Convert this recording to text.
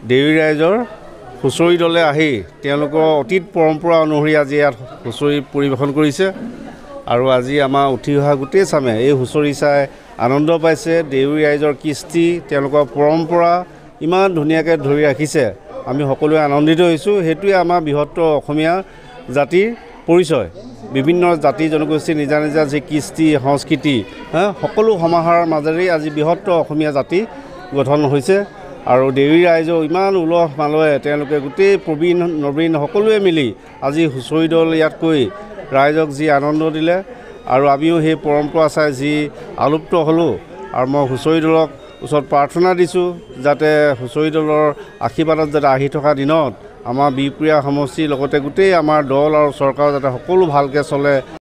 দেউৰী ৰাইজৰ হুঁচৰি দলে আহি তেওঁলোকৰ অতীত পৰম্পৰা অনুসৰি আজি ইয়াত হুঁচৰি পৰিৱেশন কৰিছে আৰু আজি আমাৰ উঠি অহা গোটেই চামে এই হুঁচৰি চাই আনন্দ পাইছে। দেউৰী ৰাইজৰ কৃষ্টি তেওঁলোকৰ পৰম্পৰা ইমান ধুনীয়াকৈ ধৰি ৰাখিছে, আমি সকলোৱে আনন্দিত হৈছোঁ। সেইটোৱে আমাৰ বৃহত্তৰ অসমীয়া জাতিৰ পৰিচয়। বিভিন্ন জাতি জনগোষ্ঠীৰ নিজা নিজা যি কৃষ্টি সংস্কৃতি সকলো সমাহাৰৰ মাজেৰেই আজি বৃহত্তৰ অসমীয়া জাতি গঠন হৈছে আৰু দেউৰী ৰাইজেও ইমান উলহ মালহে তেওঁলোকে গোটেই প্ৰবীণ নবীন সকলোৱে মিলি আজি হুঁচৰি দল ইয়াত কৰি ৰাইজক যি আনন্দ দিলে আৰু আমিও সেই পৰম্পৰা চাই যি আলুপ্ত হ'লোঁ। আৰু মই হুঁচৰি দলক ওচৰত প্ৰাৰ্থনা দিছোঁ যাতে হুঁচৰি দলৰ আশীৰ্বাদত যাতে আহি থকা দিনত আমাৰ বিহপুৰীয়া সমষ্টিৰ লগতে গোটেই আমাৰ দল আৰু চৰকাৰ যাতে সকলো ভালকৈ চলে।